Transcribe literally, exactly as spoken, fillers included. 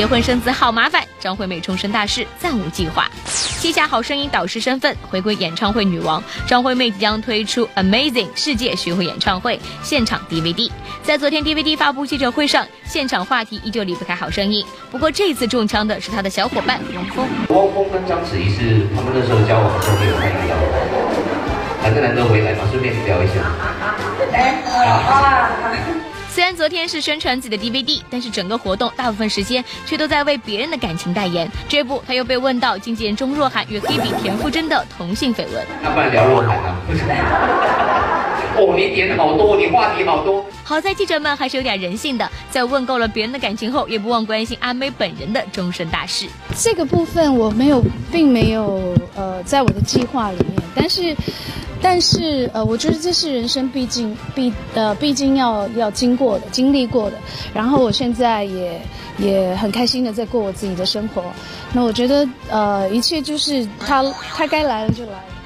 结婚生子好麻烦，张惠妹终身大事暂无计划。卸下好声音导师身份，回归演唱会女王，张惠妹即将推出 Amazing 世界巡回演唱会现场 D V D。在昨天 D V D 发布记者会上，现场话题依旧离不开好声音。不过这次中枪的是他的小伙伴汪峰。 汪峰跟章子怡是他们那时候交往的时候没有太聊，反正难得回来嘛，顺便聊一下。 哎，哇！ 虽然昨天是宣传自己的 D V D， 但是整个活动大部分时间却都在为别人的感情代言。这不，他又被问到经纪人钟若涵与黑笔田馥甄的同性绯闻。 那不然聊若涵啊？哦，你点好多，你话题好多。 好在记者们还是有点人性的，在问够了别人的感情后，也不忘关心阿妹本人的终身大事。 这个部分我没有，并没有呃，在我的计划里面，但是。但是呃，我觉得这是人生必经必呃毕竟要要经过的、经历过的。然后我现在也也很开心的在过我自己的生活。那我觉得呃，一切就是他他该来了就来。